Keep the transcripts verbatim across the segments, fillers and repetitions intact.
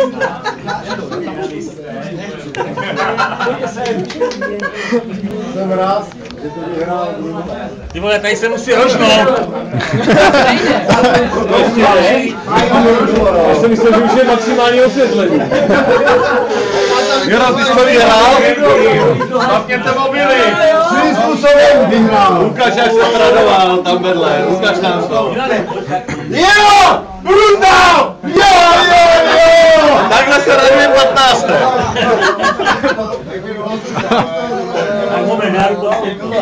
Jsem rád, že to vyhrál. Ty vole, tady se musí rožnout. Já jsem myslel, že už je maximální osvětlení. Jonas, ty jsi to vyhrál? Zapněte mobily. Svým způsobem vyhrál. Lukáš až se radoval tam vedle, Lukáš nám to. Jo! Brutál! Jo, jo, jo! Takhle se raduje patnáct. Tak moment, já jdu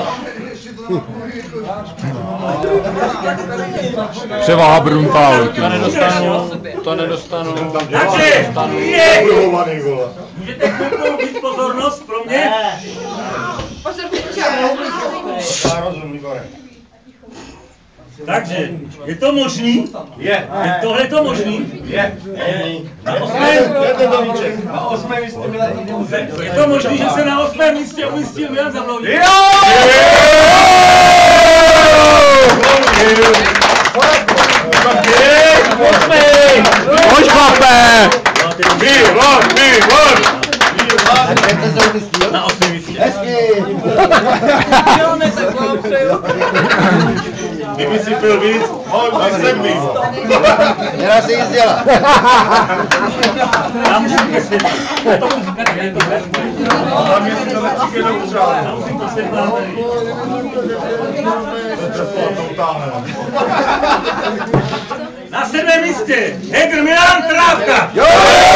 Převaha Bruntálu. To nedostanu, to nedostanu. Takže, je! Můžete chvilku víc pozornost pro mě? Takže, je to možný? Je. Je tohle to možný? Je. Na osmém? Na osmém místě Milan Zabloudil. Je to možný, že se na osmém místě umístil Milan Zabloudil? Jo! Pojď, chlape! Milan, Milan! Na osmém místě. Hezky! Kdyby si pil víc, mohl bych sedmý. Nedá se nic dělat. Já musím vysvětlit. To musím říkat, že je to vezme. A mě si to nečíky neutřál. Já musím to vysvětlit. Na sedmém místě Heger Milan Trávka. Jo!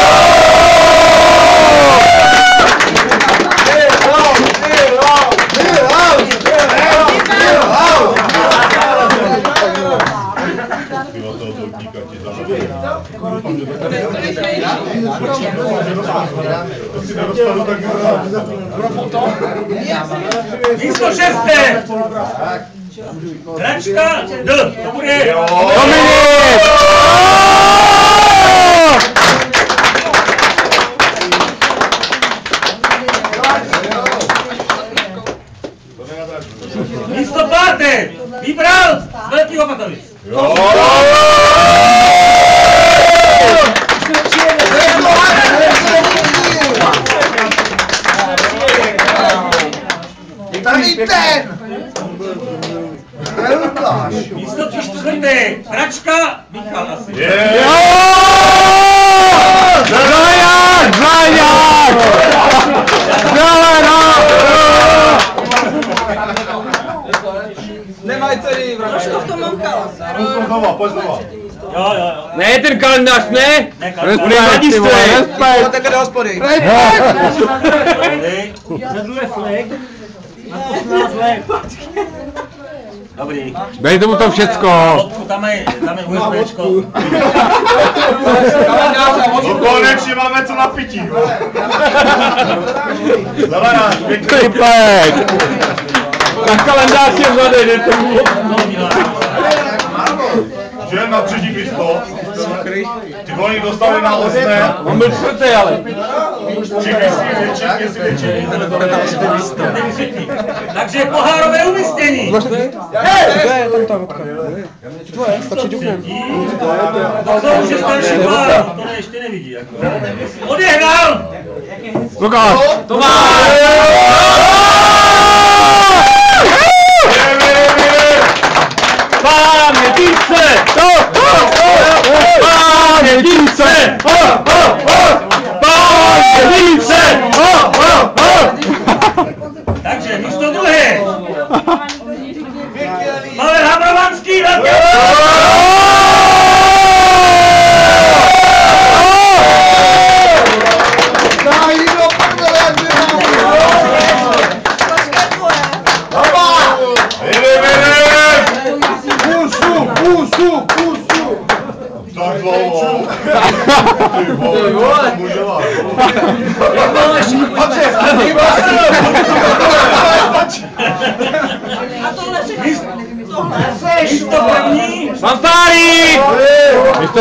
Místo šesté. Hračka D. To bude Dominik! místo páté. Vybral z Velkých Opatovic. Jo! Tady ten! Místo čtvrté. Hračka Michal asi. Jo! Zaják! Zaják! Zelena! Nemají tady trošku v tom mám kalas. Pojď znova, pojď znova. Jo, jo, jo. Ne, ten kalendář, ne? Ne, kalendář. Respekt, ty vole, respekt! Takhle do hospody. Zadluje flek. Na osmnáct let. Dobrý. Dej tomu to všecko. Odku, tam je, tam je USBčko. No konečně máme co na pití. Zelena, pěkný. Triplek! Na kalendář je vzady, dej tomu. Že na třetí místo. Ty volí dostali na osmé. On byl čtvrtý, ale. Všichni si větší, všichni si větší. Takže pohárové umístění. Kde? Tam ta vodka. Tvoje, tak si ťuknem. To už je starší pohár, to ne, ještě nevidí. Jako. Odehrál! Lukáš! Tomáš! Pamětice! Pamětice! Pamětice! Takže místo druhé. Pavel Habrovanský, velký! Tak dlouho. Ty vole, to může vás. A tohle všechno. Místo první. Fanfári! Místo...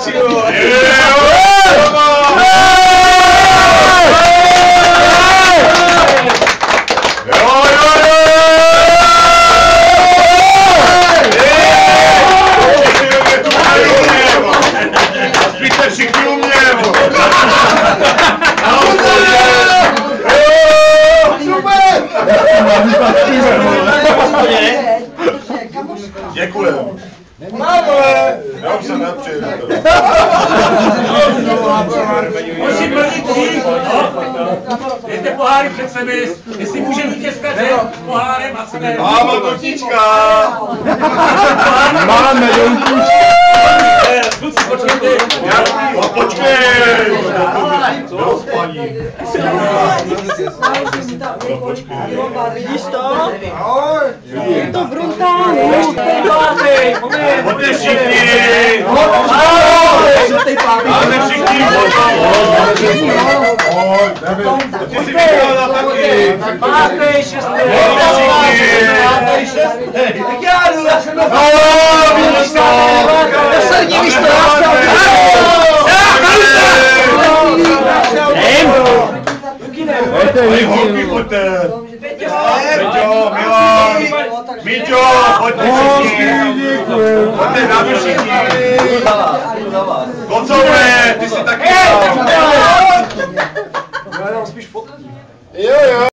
Děkujem. Já už jsem nepřijel. Hoši mladíci, jdete poháry před sebe, jestli může vítězka s pohárem a sebe. Máme kotička. Máme jontíčka. Kluci, počkejte. No počkej. No spaní. Vidíš to? Je to brutální. Pojďte všichni. Máme všichni. Ty jsi vyhrála taky. Pátej, šestý. Pojďte všichni. Tak já jdu, já jsem No, vidíš to. Poslední, víš to, já Hej, holky, pojďte. Peťo, Milan, Míťo, pojďte všichni. Pojďte na mě všichni. Kocové, ty jsi taky. Já jenom spíš poté. Jo, jo.